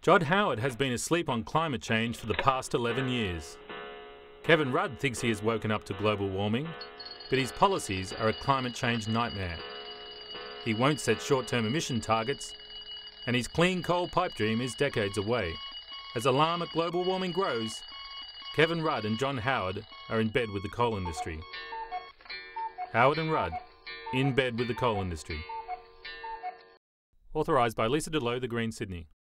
John Howard has been asleep on climate change for the past 11 years. Kevin Rudd thinks he has woken up to global warming, but his policies are a climate change nightmare. He won't set short-term emission targets, and his clean coal pipe dream is decades away. As alarm at global warming grows, Kevin Rudd and John Howard are in bed with the coal industry. Howard and Rudd, in bed with the coal industry. Authorised by Lisa DeLoe, The Green, Sydney.